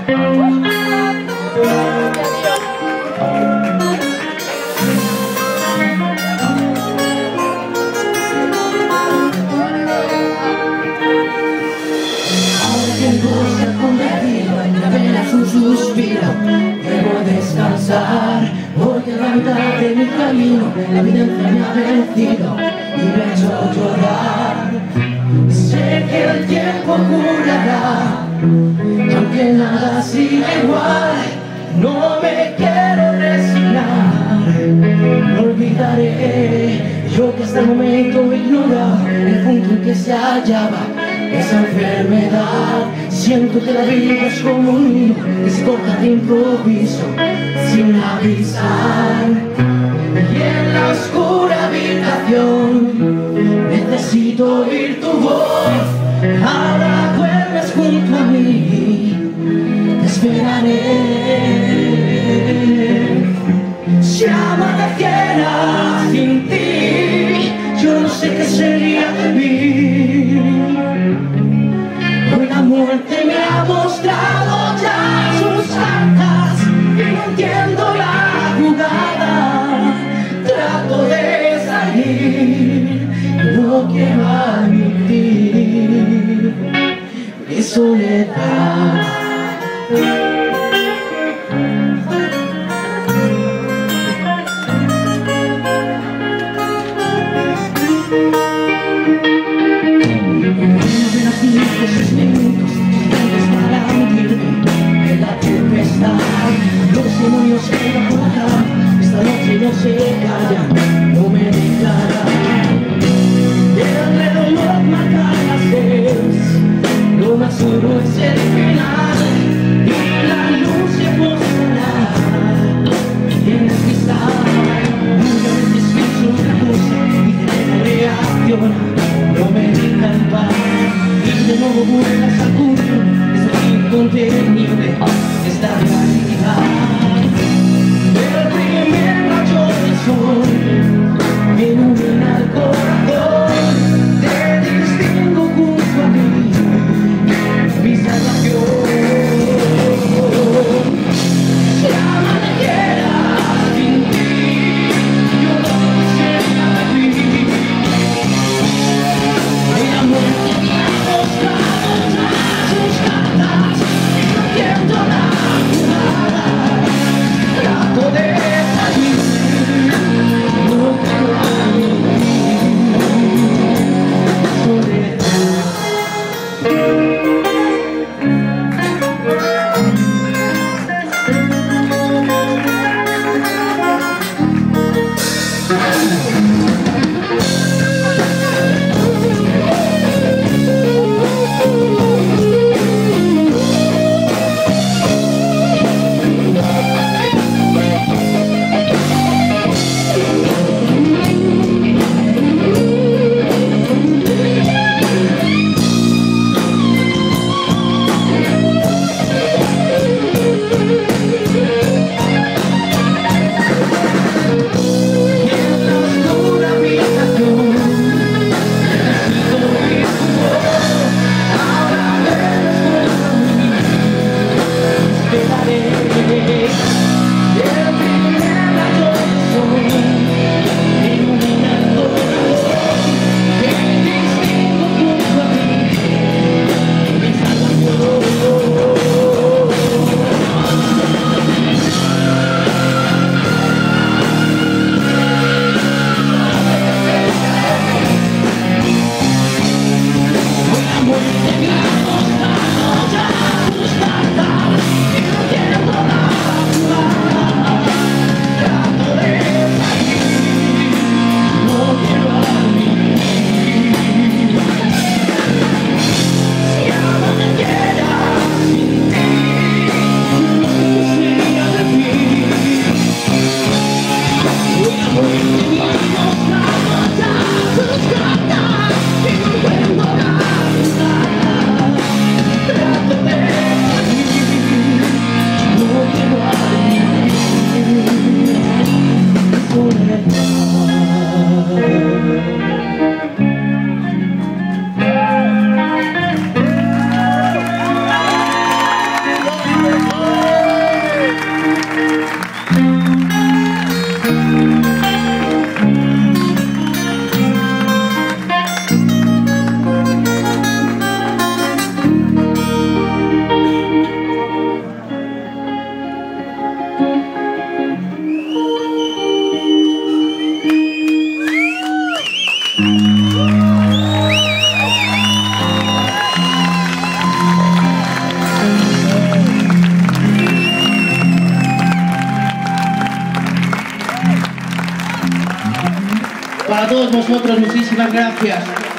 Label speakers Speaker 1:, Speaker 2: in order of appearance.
Speaker 1: Suspiro, debo descansar, porque la mitad de mi camino la evidencia me ha vencido y me ha hecho llorar. Sé que el tiempo curará, y aunque nada siga igual, no me quiero resignar. No olvidaré yo que hasta el momento ignoraba el punto en que se hallaba esa enfermedad. Siento que la vida es como un hilo que se corta de improviso, sin avisar. Y en la oscura habitación necesito oír tu voz. Ahora duermes junto a mí, te esperaré. Si amaneciera sin ti, yo no sé qué sería de mí. Hoy la muerte me ha mostrado ya sus cartas y no entiendo la jugada. Trato de salir, no quiero admitir mi soledad. Esos minutos suficientes para hundirme en la tempestad. Los demonios que me apagan esta noche no se callan, no me dejarán. El reloj marca las 10, lo más duro es el final y la luz se posará en el cristal. Nunca me desquizo otra cosa y te dejo reaccionar, no me deja en paz. De nuevo vuelas al punto, es incontenible esta realidad. El primer rayo del sol me ilumina el corazón, te distingo junto a mí, mi salvación. Si amaneciera sin ti, yo no quisiera vivir. El amor sus cartas, y no entiendo la
Speaker 2: Para todos vosotros, muchísimas gracias.